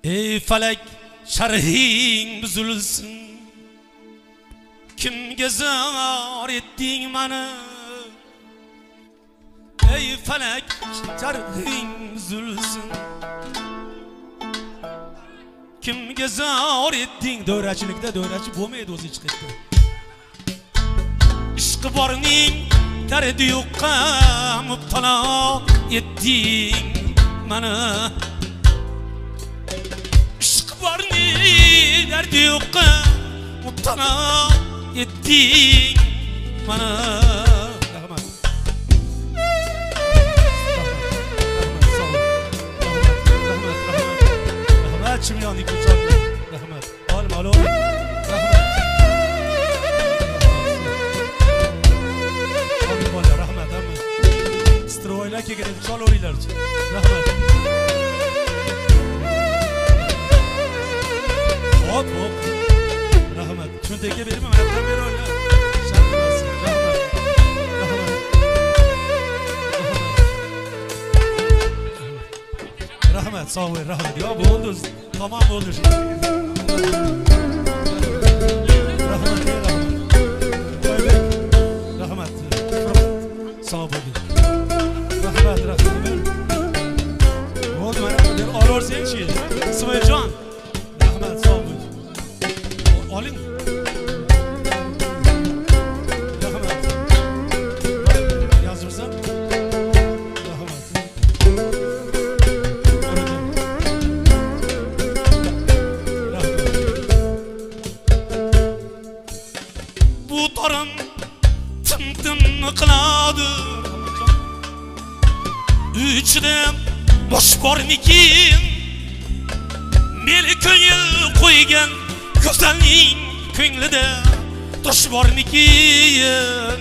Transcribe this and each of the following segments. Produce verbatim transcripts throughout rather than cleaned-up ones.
Ey felek şerhin buzulsun. Kimge zar ettin bana? Ey felek şerhin buzulsun. Kimge zar ettin? Dövraçilikte dövraçi bo'lmaydi o'zi chiqib ketdi. Ishqi borning derdi yo'qqa mubtalo etding mana. Ishqi borning derdi yo'qqa mubtalo etding mana. Rahmat. Rahmat chimyonlik uchun. Rahmat. Olim alo. Rahmat. Olim rahmat hamma. Stroylar kelgan choloringlar. Rahmat. Hop hop. Rahmat. Cho'ntakka berma, manatdan beringlar. Shartmas. Rahmat. Rahmat. Rahmat, sağ ol, rahmat. Ya bo'ldi, tamam bo'ldi. Rahmat, rahmat. Qo'ybek. Rahmat. Sağ ol. Rahmat, rahmat. Bo'ldi, mana bir olorsen-chi. Ismoiljon. Rahmat, sağ ol. Oling. Rahmat. Yozibsan? Rahmat. Bu tarım tım tım qiladi. Ichida bosh bormikin? Meni ko'ngil qo'ygan go'zalning ko'nglida tosh bormikin?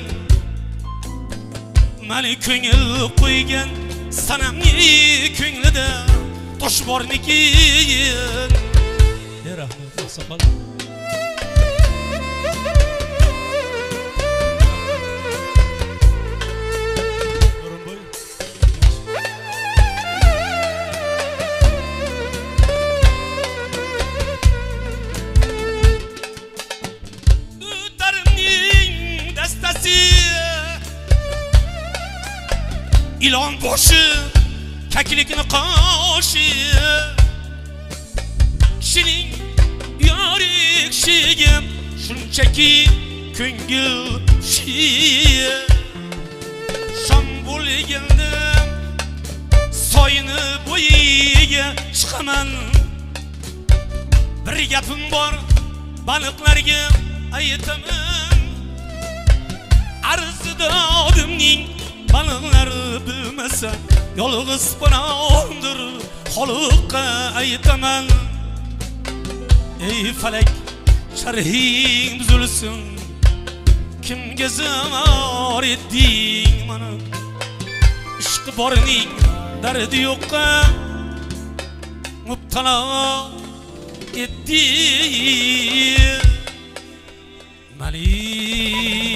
Meni ko'ngil qo'ygan sanamning ko'nglida tosh bormikin? Ey rahmat, saqol. İlan boshi, kaklikni qoshi. Kishining yorik shigim shunchaki ko'ngil shi. Shom bo'lgandim soyini bo'yiga chiqaman. Bir gapim bor baliqlarga aytaman. Arzida odimning balıqlar bilmasa yolg'iz panohdir xoliqqa aytaman. Ey falak sharhing buzulsin. Kimga zor etding mana? Ishqi borning dardi yo'qqa mubtalo etding mani.